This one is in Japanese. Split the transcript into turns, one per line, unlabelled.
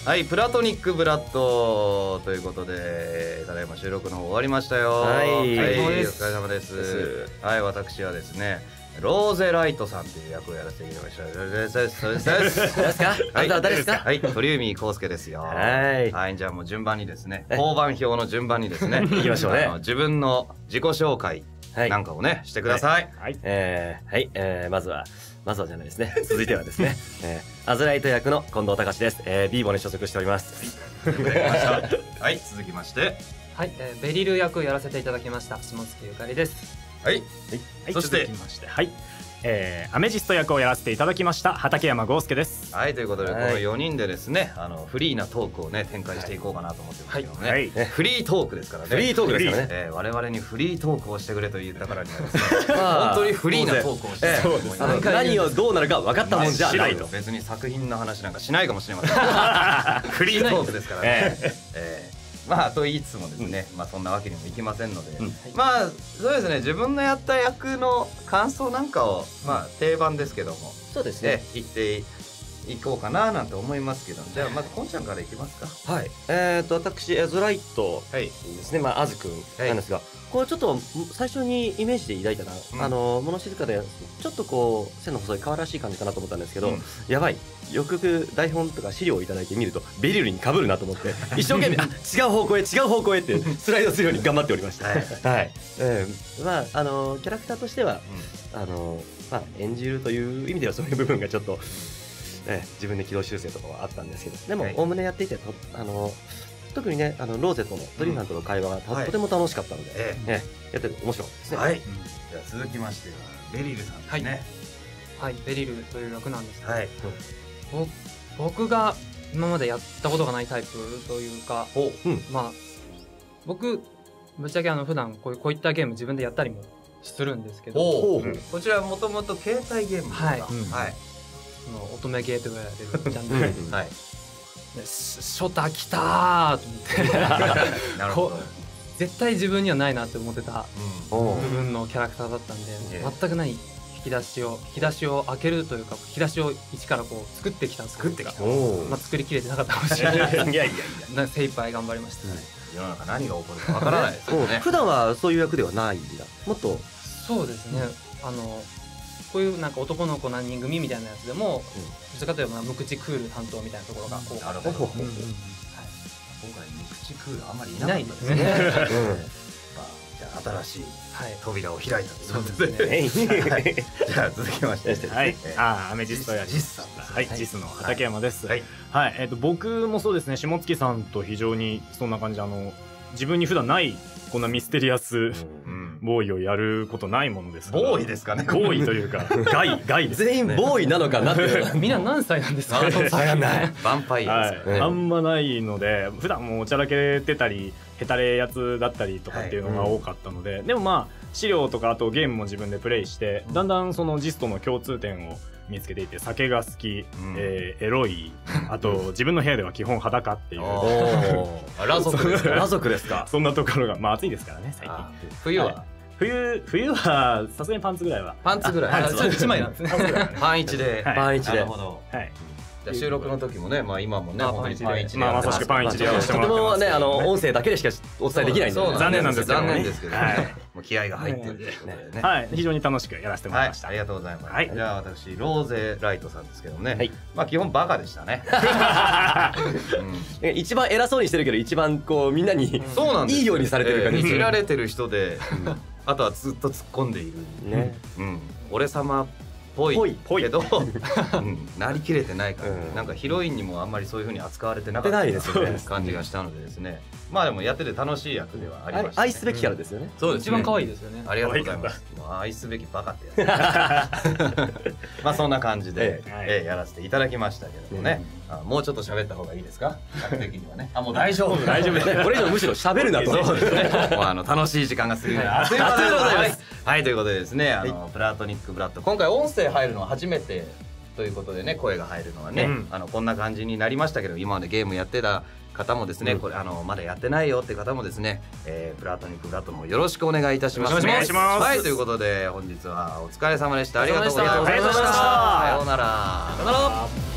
はい、プラトニックブラッドということで、ただいま収録の方終わりましたよ。
はい、
お疲れ様です。はい、私はですね、ローゼライトさんという役をやらせていただきました。そうです。誰ですか？
はい、誰ですか？
はい、鳥海康介ですよ。はい、じゃあもう順番にですね、交番表の順番にですね、
行きましょうね。
自分の自己紹介なんかをね、してください。
はい、まずはじゃないですね。続いてはですね、アズライト役の近藤隆です。ビーボに所属しております。
はい、続きまして、
はい、ベリル役をやらせていただきました下月ゆかりです。
はい、
そして続きまして、はい、アメジスト役をやらせていただきました畠山豪介です。
はい、ということでこの4人でですね、フリーなトークをね展開していこうかなと思ってますけどもね、フリートークですからね。
フリートークですからね。
我々にフリートークをしてくれと言ったからにはですね、本当にフリーなトークをしていこうと思います。
何をどうなるか分かったもんじゃないと。
別に作品の話なんかしないかもしれません。フリートークですからね。まあと言いつつもですね、まあそんなわけにもいきませんので、まあそうですね、自分のやった役の感想なんかをまあ定番ですけども、
そうですね、
言っていこうかななんて思いますけど、じゃあまずこんちゃんからいきますか。
はい、私アズライトですね、まあアズくんなんですが、これちょっと最初にイメージで抱いたな、物静かでちょっとこう背の細い可愛らしい感じかなと思ったんですけど、やばい、よくよく台本とか資料をいただいて見るとベリルに被るなと思って一生懸命違う方向へってスライドするように頑張っておりました。はい、まあキャラクターとしてはまあ演じるという意味ではそういう部分がちょっと自分で軌道修正とかはあったんですけど、でもおおむねやっていて特にねローゼとのドリフさんとの会話がとても楽しかったので、やってて面白かったですね。
はい、じゃあ続きましてはベリルさんですね。
はい、ベリルという役なんですけど、僕が今までやったことがないタイプというか、まあ僕ぶっちゃけ普段こういったゲーム自分でやったりもするんですけど、
こちらもともと携帯ゲームですか。はい、
乙女ゲーと言われるジャンルで、はい、ショタ来たーと思って絶対自分にはないなって思ってた部分のキャラクターだったんで、全くない引き出しを開けるというか、引き出しを一からこう作ってきたまあ作りきれてなかったかもしれない。いや精一杯頑張りました。
世の中何が起こるかわからないですよね。
普段はそういう役ではないんだ。もっと
そうですね、こういうなんか男の子何人組みたいなやつでも、どちらかというと無口クール担当みたいなところが多かった。今回無
口クールあんまりいないんですね。じゃあ新しい扉を開いたということで、じゃあ続きまして、
はい、アメジストやジスの畠山です。はい、僕もそうですね、下月さんと非常にそんな感じで、自分に普段ないこんなミステリアスボーイをやることないものですから。
ボーイですかね。
ボーイというかガイです。
全員ボーイなのかなって。
みんな何歳なんですか？
分かんない。ヴァンパイアですね。
あんまないので、普段もうおちゃらけてたりヘタレやつだったりとかっていうのが多かったので、でもまあ資料とかあとゲームも自分でプレイして、だんだんそのジストの共通点を見つけていて、酒が好き、エロい、あと自分の部屋では基本裸っていう。
裸族ですか。
そんなところが、まあ暑いですからね最近。冬はさすがにパンツぐらいは。
パンツぐらい。1枚なんですね。
パンイチで。
なるほ
ど。じゃ収録の時もね、まあ今もね、
パンイチで、まさしくパンイチでやらせてもらってます。
とてもね、音声だけでしかお伝えできないんで、
残念なんですけどね。
もう気合が入ってるということでね。
はい、非常に楽しくやらせてもらいました。
ありがとうございます。じゃあ私ローゼライトさんですけどね、まあ基本バカでしたね。
一番偉そうにしてるけど、一番こうみんなにいいようにされてる感じ。
いじられてる人で、あとはずっと突っ込んでいる。俺様ぽいけどなりきれてないから、なんかヒロインにもあんまりそういう風に扱われてなかった感じがしたのでですね、まあでもやってて楽しい役ではありました。
愛すべきキャラですよね。
そうです、
一番可愛いですよね。
ありがとうございます。愛すべきバカってやつ。まあそんな感じでやらせていただきましたけどもね、もうちょっと喋った方がいいですか、客的にはね。もう大丈夫
これ以上むしろ喋るなと。
そうですね、もう楽しい時間が過ぎる。ありがとうございます。はい、ということでですね、プラトニックブラッド、今回音声入るのは初めてということでね、声が入るのはね、こんな感じになりましたけど、今までゲームやってた方もですね、これまだやってないよって方もですね、プラトニックブラッドの方よろしくお願いいたします。はい、ということで本日はお疲れ様でした。ありがとうございました。さようなら。